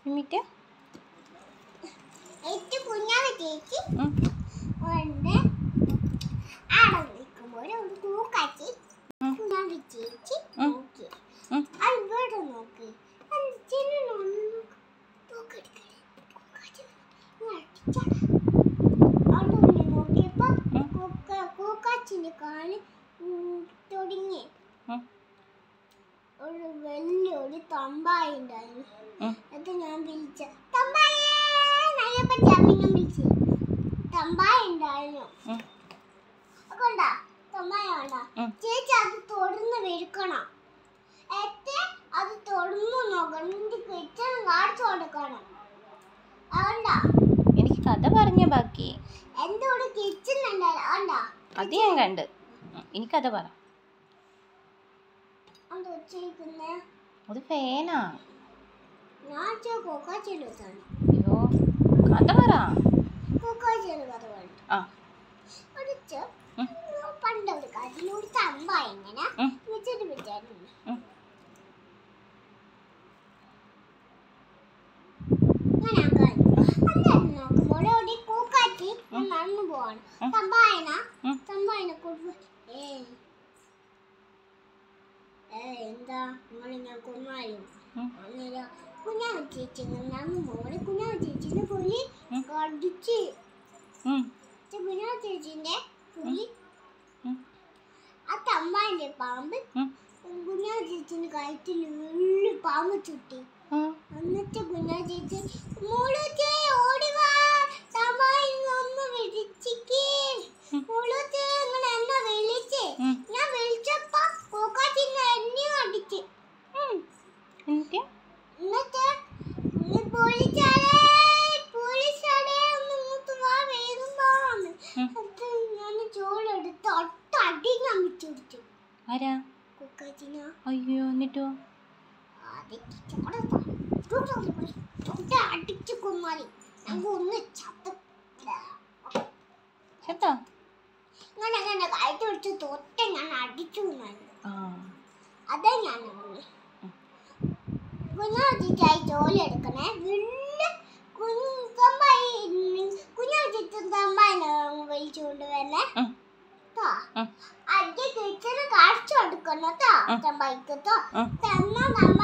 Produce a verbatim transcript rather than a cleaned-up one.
എന്നിട്ട് ഏറ്റവും കുഞ്ഞാവ ചേച്ചി ഉണ്ട് ആടെ നിൽക്കുമ്പോൾ ഒരു കൂക്കാച്ചി കുഞ്ഞാവ ചേച്ചി നോക്കി അത് ഇവിടെ നോക്കി അവിടെ നോക്കിയപ്പോ കൂക്കാച്ചിന്റെ കാല് തുടങ്ങി ഒരു വലിയൊരു തമ്പായി ഉണ്ടായിരുന്നു. അത് ഞാൻ വിളിച്ച തമ്പായേ വിളിച്ചു തമ്പായ ഉണ്ടായിരുന്നു. കൊണ്ടാ തമ്പായ വേണ്ട ചേച്ചി അത് തൊടുന്ന് വെറുക്കണം. എത്തെ അത് തൊടുന്നു നോക്കണം. കിച്ചൺ കാണിച്ചു കൊടുക്കണം. അതുകൊണ്ടാ എനിക്ക് കഥ പറഞ്ഞ ബാക്കി എന്തോട് കിച്ചൺ ഉണ്ടാ അത് ഞാൻ കണ്ട്. ഇനി കഥ പറ. അത് ഫേനാ. അയ്യോ കഥ പറ. പണ്ടൊരു കാട്ടിലൂടെ തമ്പ ഇങ്ങനെ വെച്ചിട്ട് വിചാരിക്കുന്നു. അന്നേരം നോക്കുമ്പോൾ ഒരു കൂക്കാച്ചി നടന്നു പോവാണ്. തമ്പായന തമ്പായന ഏ എന്താ നിങ്ങളിങ്ങനെ കൊന്നാലും അന്നേരം കുഞ്ഞാവ ചേച്ചി നടന്നു പോകണേ. കുഞ്ഞാവ ചേച്ചിന്റെ പുലി കടിച്ച് കുഞ്ഞാവ ചേച്ചിന്റെ പുലി ആ തമ്പാന്റെ പാമ്പ് കുഞ്ഞാവ ചേച്ചിന്റെ കഴുത്തിൽ വലിയ പാമ്പ് ചുട്ടി. എന്നിട്ട് കുഞ്ഞാവ ചേച്ചി മുളുച്ചേ ഓടിവാ തമ്പായി ഒന്ന് വിളിച്ചിക്കേ മുളുച്ചേ ഇങ്ങനെ എന്നെ വിളിച്ചേ. ഞാൻ വിളിച്ചപ്പോ കൂക്കാച്ചിനെ എന്നെയും അടിച്ച്. എന്നിട്ട് പോലീസാരെ പോലീസാരെ ഒന്ന് ഇങ്ങോട്ട് വാ വേഗം പോവാന്ന്. എന്നിട്ട് ഞാൻ ചോളെടുത്ത് ഒട്ട അടി ഞാൻ വിട്ടുപിടിച്ചു. ആരാ? കൂക്കാച്ചിനാ. അയ്യോ എന്നിട്ടോ? അടിച്ചു കൊന്നാലി ഞങ്ങൾ ഒന്ന് ചത്ത ചേട്ടാ ഇങ്ങനെ അങ്ങനെ കയറ്റി പിടിച്ച് തൊട്ട ഞാൻ അടിച്ചു കൊന്നായിരുന്നു. അതെ ഞാൻ കുഞ്ഞാവച്ചിട്ടായി ജോലി എടുക്കണേ. വലിയ കുഞ്ഞമ്പായി കുഞ്ഞാവച്ചിട്ടും തമ്പായിനെ വിളിച്ചുകൊണ്ട് വരണേ. അടി കിച്ചന് കാണിച്ചു കൊടുക്കണോ തമ്പായിക്കത്തോ തന്ന നമ്മ